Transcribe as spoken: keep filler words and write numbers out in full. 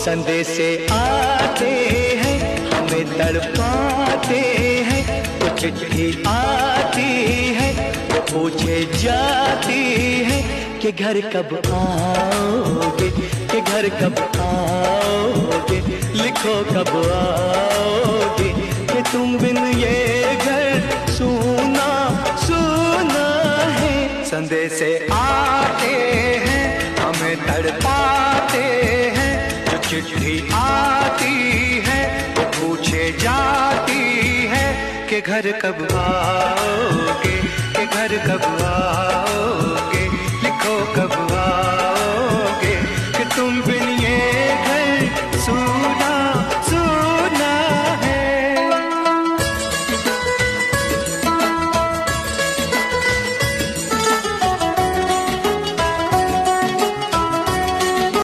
संदेशे आते हैं हमें तड़पाते हैं, वो चिट्ठी आती है वो पूछे जाती है कि घर कब आओगे, कि घर कब आओगे, लिखो कब आओगे, कि तुम बिन ये घर सूना सूना है। संदेशे आते हैं हमें तड़पाते हैं, जो चिट्ठी आती है वो पूछे जाती है कि घर कब आओगे, कि घर कब आओगे, लिखो कब